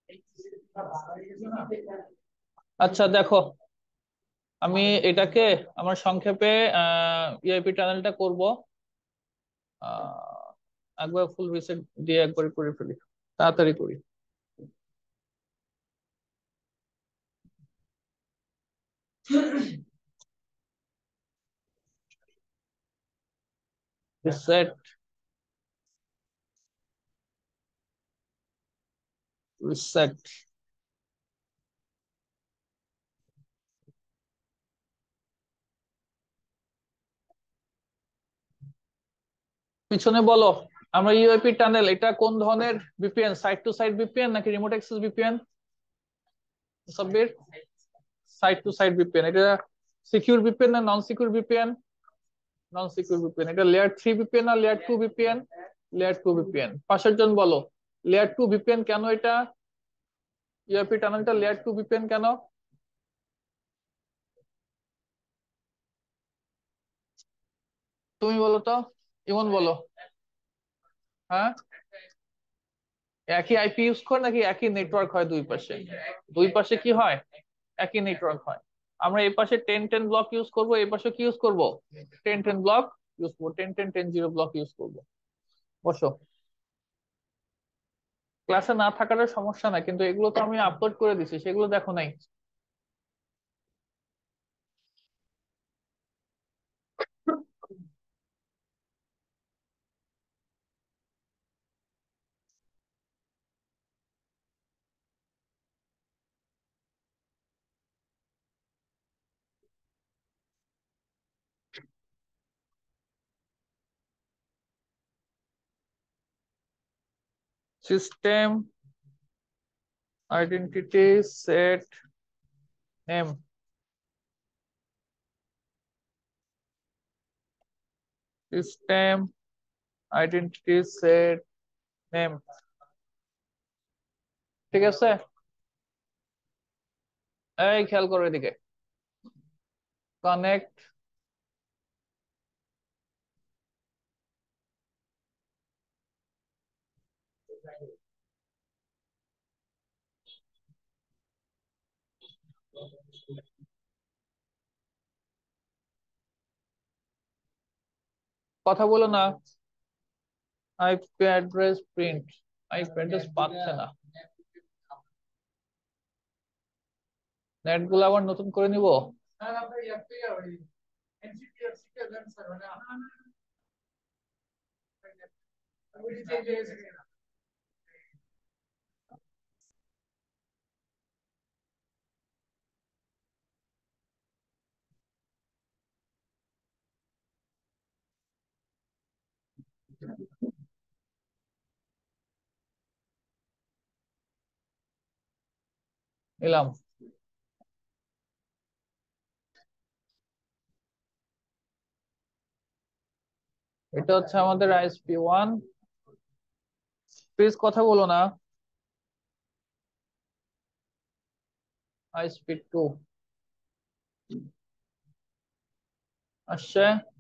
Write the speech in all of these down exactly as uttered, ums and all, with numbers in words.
আচ্ছা দেখো, আমি এটাকে আমার সংক্ষেপে ইউআইপি টানেলটা করব। আহ, একবার ফুল রিসেট দিয়ে একবার করে ফেলি, তাড়াতাড়ি করি। Reset, reset. পিছনে বলো, আমরা ইউআইপি টানেল এটা কোন ধরনের VPN, site to site VPN নাকি remote access VPN? Sabbir, site to site VPN এটা সিকিউর ভিপিএন না non secure VPN? Non secure VPN. এটা লেয়ার থ্রি ভিপিএন না layer two VPN? Layer two VPN. পাশের জন বলো, লেয়ার টু ভিপিএন কেন এটা? ইউআইপি টানেলটা লেয়ার টু ভিপিএন কেন? তুমি বলো তো, ইমন বলো। হ্যাঁ, একই আইপি ইউজ করে নাকি একই নেটওয়ার্ক হয় দুই পাশে? দুই পাশে কি হয়? একই নেটওয়ার্ক হয়। আমরা এই পাশে টেন টেন ব্লক ইউজ করব, এই পাশে কি ইউজ করব? টেন টেন ব্লক ইউজ করবো, ten ten ten zero block use করবো। বসো। ক্লাসে না থাকার সমস্যা না, কিন্তু এগুলো তো আমি আপলোড করে দিছি, সেগুলো দেখো নাই। System identity set name, system identity set name. ঠিক আছে, এই খেয়াল করো এদিকে। কানেক্ট, কথা বলো না। IP address print, IP address পাচ্ছে না। নেট গুলো আবার নতুন করে নিব। নিলাম। এটা হচ্ছে আমাদের আইএসপি ওয়ান। প্লিজ কথা বলো না। আইএসপি টু আসছে।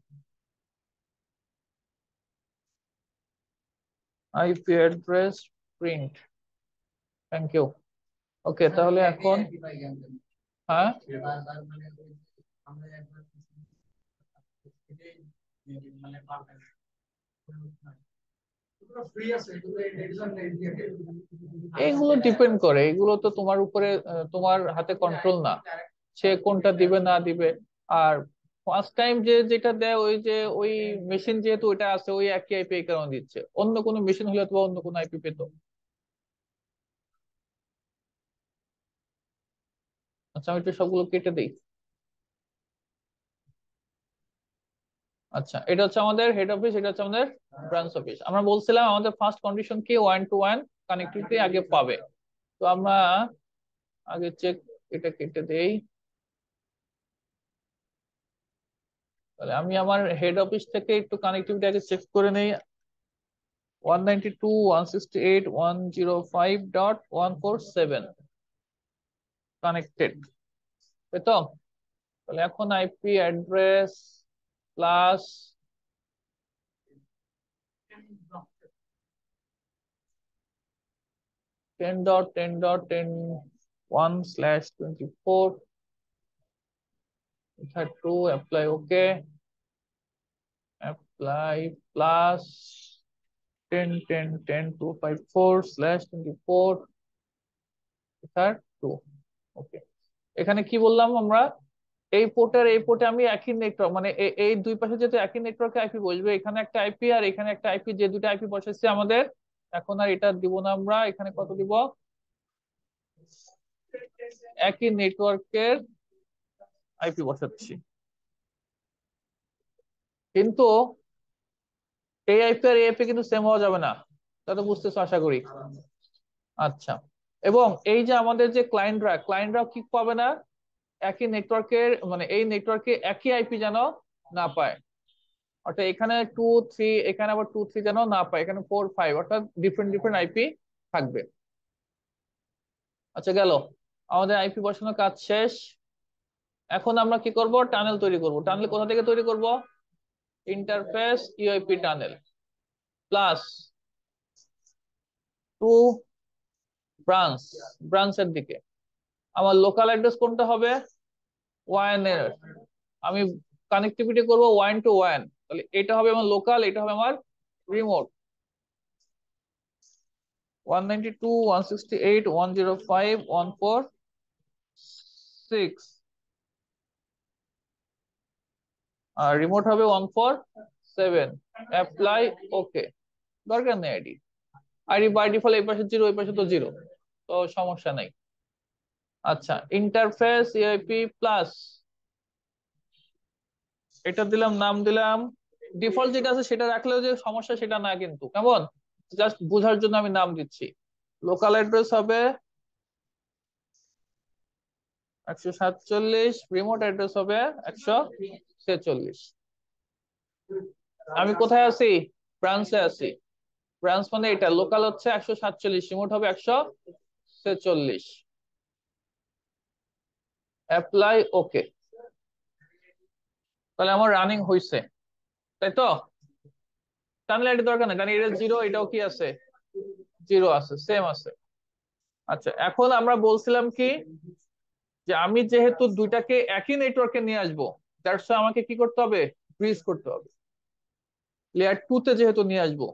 IP address print, thank you. Okay, তাহলে এখন হ্যাঁ, এগুলো ডিপেন্ড করে, এগুলো তো তোমার উপরে, আহ, তোমার হাতে কন্ট্রোল না, সে কোনটা দিবে না দিবে। আর ফার্স্ট টাইম যে যেটা দেয় ওই যে ওই মেশিন যেহেতু ওইটা আছে ওই একই আইপি এই কারণে দিচ্ছে, অন্য কোনো মেশিন হলে তো অন্য কোনো আইপি পেতো। আচ্ছা, আমি একটু সবগুলো কেটে দিই। আচ্ছা, এটা হচ্ছে আমাদের হেড অফিস, এটা হচ্ছে আমাদের ব্রাঞ্চ অফিস। আমরা বলছিলাম আমাদের ফার্স্ট কন্ডিশন কি, ওয়ান টু ওয়ান কানেক্টিভিটি আগে পাবে। তো আমরা আগে চেক, এটা কেটে দেই। তাহলে আমি আমার হেড অফিস থেকে একটু কানেক্টিভিটি আগে চেক করে নেই। One ninety two one sixty eight one zero five dot one four seven connected, তাই তো? তাহলে এখন IP address plus ten dot ten dot ten one slash twenty-four ether two apply okay apply plus ten ten ten two five four slash twenty-four ether two okay এখানে কি বললাম আমরা এই পোর্টের এই পোর্টে আমি একই নেটওয়ার্ক মানে এই দুই পাশে যেহেতু একই নেটওয়ার্কে আইপি বসবে এখানে একটা আইপি আর এখানে একটা আইপি যে দুটো আইপি বসেছে আমাদের এখন আর এটা দিব না আমরা এখানে কত দিব একই নেটওয়ার্কের আইপি বসাচ্ছি কিন্তু এই আইপি আর এই আইপি কিন্তু সেম হওয়া যাবে না তা তো বুঝতেছো আশা করি আচ্ছা এবং এই যে আমাদের যে ক্লায়েন্টরা ক্লায়েন্টরা কি পাবে না একই নেটওয়ার্কের মানে এই নেটওয়ার্কে একই আইপি যেন না পায় অর্থাৎ এখানে টু থ্রি এখানে আবার টু থ্রি যেন না পায় এখানে ফোর ফাইভ অর্থাৎ ডিফারেন্ট ডিফারেন্ট আইপি থাকবে আচ্ছা গেল আমাদের আইপি বসানোর কাজ শেষ এখন আমরা কি করব টানেল তৈরি করব টানেল কোথা থেকে তৈরি করব interface UIP tunnel plus two branch ব্রাঞ্চের দিকে আমার লোকাল অ্যাড্রেস কোনটা হবে ওয়ান এর আমি কানেক্টিভিটি করব ওয়ান টু ওয়ান তাহলে এটা হবে আমার লোকাল এটা হবে আমার remote one ninety-two one sixty-eight one oh five one forty-six আর রিমোট হবে one forty-seven অ্যাপ্লাই ওকে দরকার নেই আইডি আইডি বাই ডিফল্ট এই পাশে জিরো এই পাশে তো জিরো তো সমস্যা নাই আচ্ছা ইন্টারফেস ইউআইপি প্লাস এটা দিলাম নাম দিলাম ডিফল্ট যেটা আছে সেটা রাখলেও যে সমস্যা সেটা না কিন্তু কেমন জাস্ট বোঝার জন্য আমি নাম দিচ্ছি লোকাল অ্যাড্রেস হবে একশো সাতচল্লিশ রিমোট অ্যাড্রেস হবে একশো ছেচল্লিশ আমি কোথায় আছি ব্রাঞ্চে আছি ব্রাঞ্চ মানে এটা লোকাল হচ্ছে একশো সাতচল্লিশ রিমোট হবে একশো ছেচল্লিশ অ্যাপ্লাই ওকে তাহলে আমার রানিং হইছে তাই তো টানেল আইডি দরকার নেই কারণ এটা জিরো এটাও কি আছে জিরো আছে সেম আছে আচ্ছা এখন আমরা বলছিলাম কি যে আমি যেহেতু দুইটাকে একই নেটওয়ার্কে নিয়ে আসবো দ্যাটস আমাকে কি করতে হবে ব্রিজ করতে হবে লেয়ার টু তে যেহেতু নিয়ে আসবো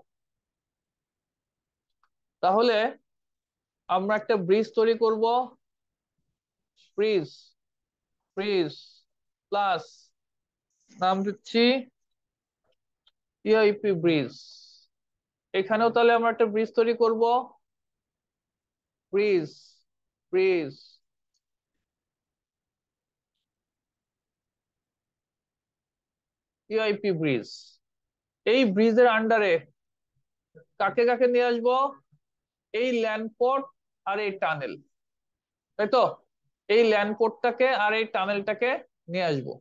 তাহলে আমরা একটা ব্রিজ তৈরি করব ব্রিজ ব্রিজ প্লাস নাম দিচ্ছি ইউআইপি ব্রিজ এখানেও তাহলে আমরা একটা ব্রিজ তৈরি করব ব্রিজ ব্রিজ ইউআইপি ব্রিজ এই ব্রিজের আন্ডারে কাকে কাকে নিয়ে আসবো এই ল্যান্ড পোর্ট আর এই টানেল তাই তো এই ল্যান্ড পোর্টটাকে আর এই টানেলটাকে নিয়ে আসবো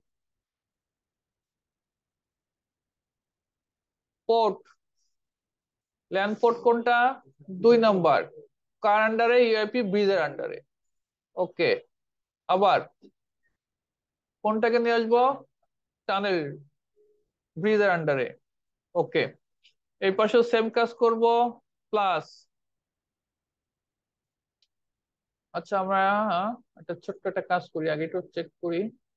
পোর্ট ল্যান্ড পোর্ট কোনটা দুই নাম্বার কার আন্ডারে ইউআইপি ব্রিজের আন্ডারে ওকে আবার কোনটাকে নিয়ে আসবো টানেল ব্রিজের আন্ডারে ওকে এই পাশেও সেম কাজ করব প্লাস আচ্ছা আমরা একটা ছোট্ট একটা কাজ করি আগে একটু চেক করি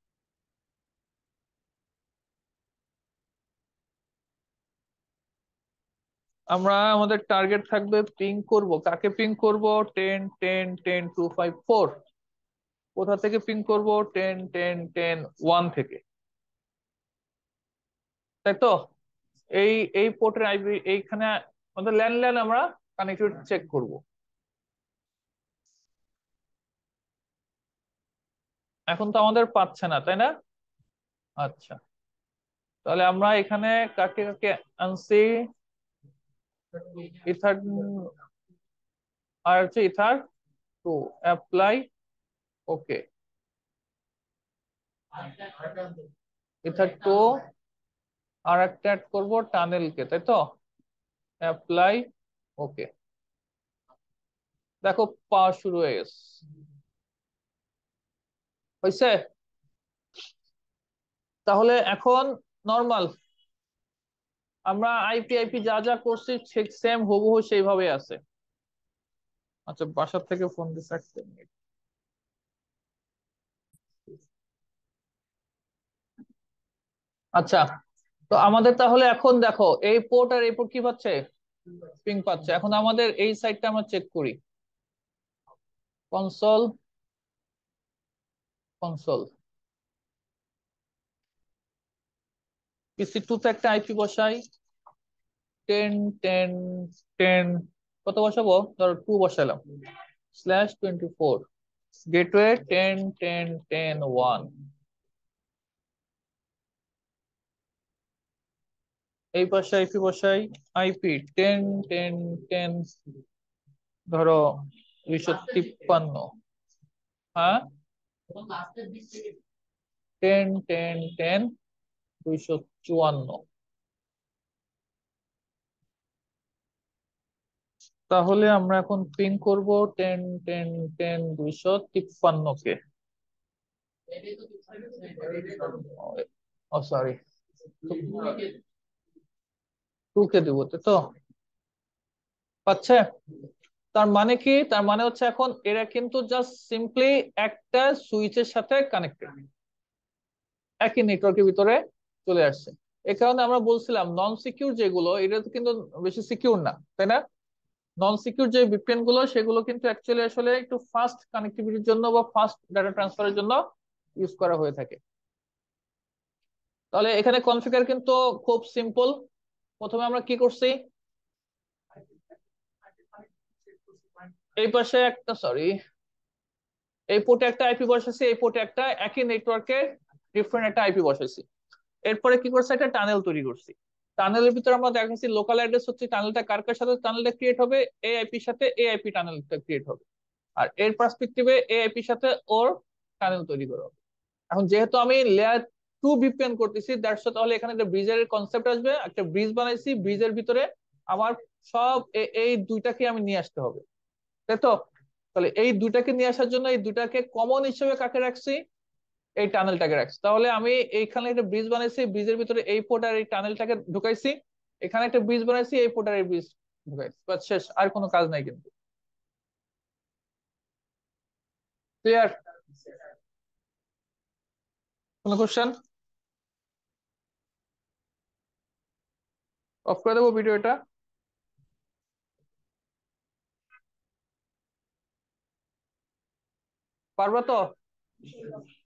আমরা আমাদের টার্গেট থাকবে পিং করব কাকে পিং করব ten ten ten two five four কোথা থেকে পিং করব টেন টেন টেন ওয়ান থেকে তাই তো এই এই পোর্টের আইপি এইখানে আমাদের ল্যান্ডলাইন আমরা কানেক্টিভিটি চেক করব এখন তো আমাদের পাচ্ছে না তাই না আচ্ছা তাহলে আমরা এখানে কাকে কাকে আনছি ইথার আর হচ্ছে ether two apply okay ether two আর একটা অ্যাড করবো টানেলকে তাই তো অ্যাপ্লাই ওকে দেখো পাওয়া শুরু হয়ে গেছে হয়েছে তাহলে এখন নর্মাল আমরা আইপি আইপি যা যা করছি ঠিক সেম হুবহু সেইভাবে আছে আচ্ছা, বাসার থেকে ফোন দিচ্ছে, এক মিনিট। আচ্ছা, তো আমাদের তাহলে এখন দেখো এই পোর্ট আর এই পোর্ট কি পাচ্ছে, পিং পাচ্ছে। এখন আমাদের এই সাইডটা আমরা চেক করি, কনসোল, কনসোল পিসি টু তে একটা আইপি বসাই, টেন টেন টেন, কত বসাবো, ধরো টু বসালাম, slash twenty four, gateway ten ten ten one, এই পাশে আইপি বসাই, আইপি টেন টেন টেন, ধরো দুইশো তিপ্পান্ন, হ্যাঁ, টেন টেন টেন দুইশো চুয়ান্ন। তাহলে আমরা এখন পিং করব টেন টেন টেন দুইশো তিপ্পান্ন, কে, ও সরি, টু কে দিব, তাই তো? পাচ্ছে? তার মানে কি, তার মানে হচ্ছে এখন এরা কিন্তু জাস্ট সিম্পলি একটা সুইচের সাথে কানেক্টেড, একই নেটওয়ার্কের ভিতরে চলে আসছে। এ কারণে আমরা বলছিলাম নন সিকিউর যেগুলো, এটা তো কিন্তু বেশি সিকিউর না, তাই না? নন সিকিউর যে ভিপিএন গুলো সেগুলো কিন্তু অ্যাকচুয়ালি আসলে একটু ফাস্ট কানেক্টিভিটির জন্য বা ফাস্ট ডাটা ট্রান্সফারের জন্য ইউজ করা হয়ে থাকে। তাহলে এখানে কনফিগার কিন্তু খুব সিম্পল। প্রথমে আমরা কি করছি, এই পাশে একটা, সরি, এই পোর্টে একটা আইপি বসাইছি, এই পোর্টে একটা একই নেটওয়ার্কের ডিফারেন্ট একটা আইপি বসাইছি। এরপরে কি করছে, একটা টানেল তৈরি করছি। টানেলের ভিতরে আমরা দেখাচ্ছি লোকাল অ্যাড্রেস হচ্ছে, টানেলটা কার কার সাথে টানেলটা ক্রিয়েট হবে, এই আইপির সাথে এই আইপি টানেলটা ক্রিয়েট হবে। আর এর পার্সপেক্টিভে এই আইপির সাথে ওর টানেল তৈরি করা হবে। এখন যেহেতু আমি লেয়ার টু ভিপিএন করতেছি, দ্যাটস তাহলে এখানে একটা ব্রিজের কনসেপ্ট আসবে, একটা ব্রিজ বানাইছি, ব্রিজের ভিতরে আমার সব এ- এই দুইটাকে আমি নিয়ে আসতে হবে, তাই তো? তাহলে এই দুইটাকে নিয়ে আসার জন্য এই দুইটাকে কমন হিসেবে কাকে রাখছি, এই টানেলটাকে রাখছি। তাহলে আমি এইখানে একটা ব্রিজ বানাইছি, ব্রিজের ভিতরে এই পোর্ট আর এই টানেলটাকে ঢুকাইছি, এখানে একটা ব্রিজ বানাইছি, এই পোর্ট আর এই ব্রিজ ঢুকাইছি, বাস, শেষ, আর কোনো কাজ নাই কিন্তু। ক্লিয়ার? কোনো কোশ্চেন? অফ করে দেবো ভিডিওটা। পারবা তো?